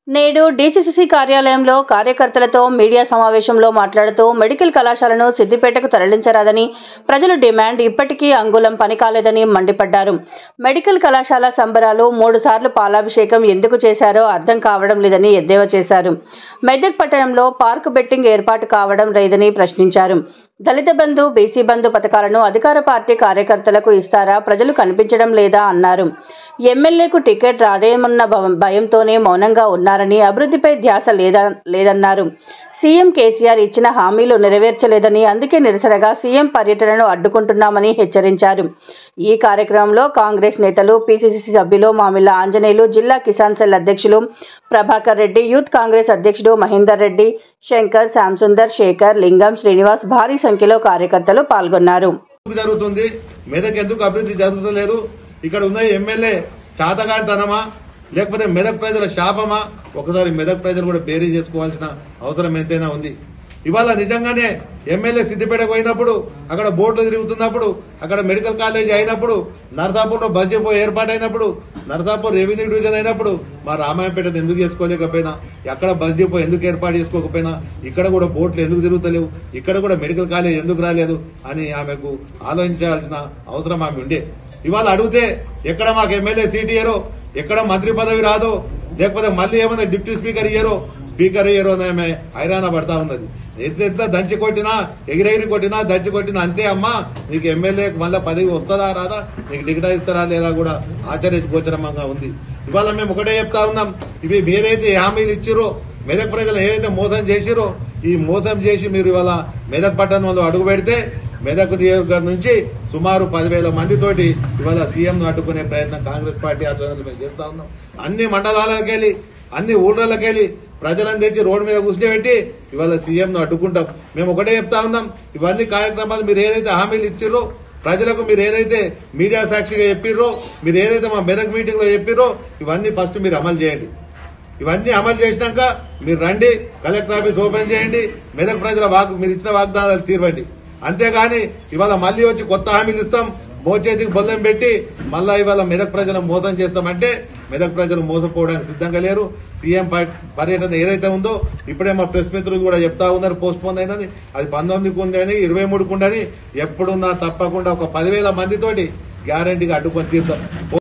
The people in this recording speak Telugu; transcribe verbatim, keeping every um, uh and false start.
నేడు డీసీసీ కార్యాలయంలో కార్యకర్తలతో మీడియా సమావేశంలో మాట్లాడుతూ మెడికల్ కళాశాలను సిద్దిపేటకు తరలించరాదని ప్రజల డిమాండ్ ఇప్పటికీ అంగుళం పని కాలేదని మండిపడ్డారు. మెడికల్ కళాశాల సంబరాలు మూడు సార్లు పాలాభిషేకం ఎందుకు చేశారో అర్థం కావడం లేదని ఎద్దేవా చేశారు. మెదక్ పట్టణంలో పార్క్ బెట్టింగ్ ఏర్పాటు కావడం లేదని ప్రశ్నించారు. దళిత బంధు, బీసీ బంధు పథకాలను అధికార పార్టీ కార్యకర్తలకు ఇస్తారా, ప్రజలు కనిపించడం లేదా అన్నారు. ఎమ్మెల్యేకు టికెట్ రాదేమన్న భయంతోనే మౌనంగా ఉన్నారని, అభివృద్ధిపై ధ్యాస లేదా లేదన్నారు. సీఎం కేసీఆర్ ఇచ్చిన హామీలు నెరవేర్చలేదని, అందుకే నిరసనగా సీఎం పర్యటనను అడ్డుకుంటున్నామని హెచ్చరించారు. ఈ కార్యక్రమంలో కాంగ్రెస్ నేతలు, పీసీసీ సభ్యులు మామిళ్ళ ఆంజనేయులు, జిల్లా కిసాన్ సెల్ అధ్యక్షులు ప్రభాకర్ రెడ్డి, యూత్ కాంగ్రెస్ అధ్యక్షుడు మహేందర్ రెడ్డి, శంకర్, శ్యాంసుందర్, శేఖర్, లింగం, శ్రీనివాస్ భారీ సంఖ్యలో కార్యకర్తలు పాల్గొన్నారు. జరుగుతుంది మెదక్ ఎందుకు అభివృద్ధి జరుగుతలేదు? ఇక్కడ ఉన్న ఎమ్మెల్యే చాతగానితనమా లేకపోతే మెదక్ ప్రజల శాపమా? ఒకసారి మెదక్ ప్రజలు కూడా బేరీ చేసుకోవాల్సిన అవసరం ఎంతైనా ఉంది. ఇవాళ నిజంగానే ఎమ్మెల్యే సిద్దిపేటకు పోయినప్పుడు, అక్కడ బోట్లు తిరుగుతున్నప్పుడు, అక్కడ మెడికల్ కాలేజ్ అయినప్పుడు, నర్సాపూర్లో బస్ డిపో ఏర్పాటైనప్పుడు, నర్సాపూర్ రెవెన్యూ డివిజన్ అయినప్పుడు మా రామాయంపేట ఎందుకు చేసుకోలేకపోయినా, అక్కడ బస్ డిపో ఎందుకు ఏర్పాటు చేసుకోకపోయినా, ఇక్కడ కూడా బోట్లు ఎందుకు తిరుగుతలేవు, ఇక్కడ కూడా మెడికల్ కాలేజ్ ఎందుకు రాలేదు అని ఆమెకు ఆలోచించాల్సిన అవసరం ఆమె ఉండే. ఇవాళ అడిగితే ఎక్కడ మాకు ఎమ్మెల్యే సీట్ ఇయ్యరో, ఎక్కడ మంత్రి పదవి రాదో, లేకపోతే మళ్ళీ ఏమన్నా డిప్యూటీ స్పీకర్ ఇయ్యరో, స్పీకర్ ఇయ్యరో అని ఆమె హైరాణ పడతా ఉన్నది. ఎంత ఎంత దంచి కొట్టినా, ఎగిరెగిరి కొట్టినా, దంచి కొట్టినా అంతే అమ్మా. నీకు ఎమ్మెల్యే మళ్ళీ పదవి వస్తుందా రాదా, నీకు టికెట్ ఇస్తారా లేదా కూడా ఆశ్చర్యగోచరంగా ఉంది. ఇవాళ మేము ఒకటే చెప్తా ఉన్నాం, ఇవి మీరైతే హామీలు ఇచ్చిరో, మెదక్ ప్రజలు ఏదైతే మోసం చేసిరో, ఈ మోసం చేసి మీరు ఇవాళ మెదక్ పట్టణంలో అడుగు పెడితే మెదక్ నియోజకవర్గం నుంచి సుమారు పదివేల మందితోటి ఇవాళ సీఎంను అడ్డుకునే ప్రయత్నం కాంగ్రెస్ పార్టీ ఆధ్వర్యంలో మేము చేస్తా ఉన్నాం. అన్ని మండలాలకెళ్ళి, అన్ని ఊళ్ళకెళ్ళి ప్రజలను తెచ్చి రోడ్డు మీద కూర్చోబెట్టి ఇవాళ సీఎంను అడ్డుకుంటాం. మేము ఒకటే చెప్తా ఉన్నాం, ఇవన్నీ కార్యక్రమాలు మీరు ఏదైతే హామీలు ఇచ్చిర్రో, ప్రజలకు మీరు ఏదైతే మీడియా సాక్షిగా చెప్పిర్రో, మీరు ఏదైతే మా మెదక్ మీటింగ్ లో చెప్పిర్రో, ఇవన్నీ ఫస్ట్ మీరు అమలు చేయండి. ఇవన్నీ అమలు చేసినాక మీరు రండి, కలెక్టర్ ఆఫీస్ ఓపెన్ చేయండి, మెదక్ ప్రజల వాగ్ మీరు ఇచ్చిన వాగ్దానాలు తీర్వండి. అంతేగాని ఇవాళ మళ్ళీ వచ్చి కొత్త హామీలు ఇస్తాం, మోచేతికి బొల్లం పెట్టి మళ్ళా ఇవాళ మెదక్ ప్రజలను మోసం చేస్తామంటే మెదక్ ప్రజలు మోసపోవడానికి సిద్ధంగా లేరు. సీఎం పర్యటన ఏదైతే ఉందో, ఇప్పుడే మా ప్రెస్ మిత్రులు కూడా చెప్తా ఉన్నారు పోస్ట్ పోన్ అయినది, అది పంతొమ్మిదికి ఉందని, ఇరవై మూడుకు ఉండని, ఎప్పుడున్నా తప్పకుండా ఒక పదివేల మందితోటి గ్యారంటీగా అడ్డుకొని తీరుతాం.